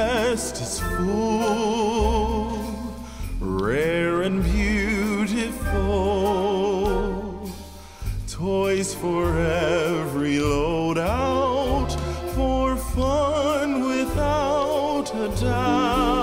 chest is full, rare and beautiful. Toys for every loadout, for fun without a doubt.